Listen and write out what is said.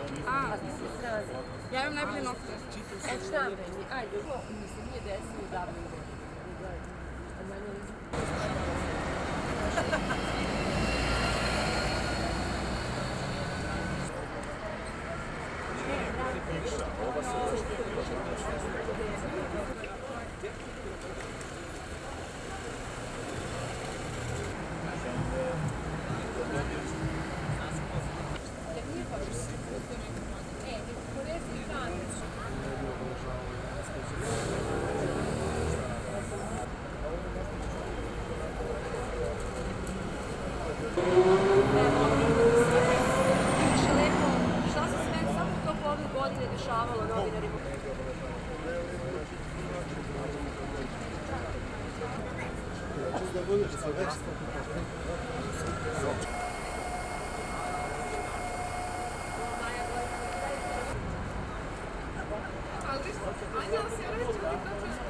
A, ja imam najbolje nokte. Šta meni? Ajde, mi se nije desilo davno. Šta se sve samo u toku ove godine dešavalo novinarima? Ali, ajde, ali se reći,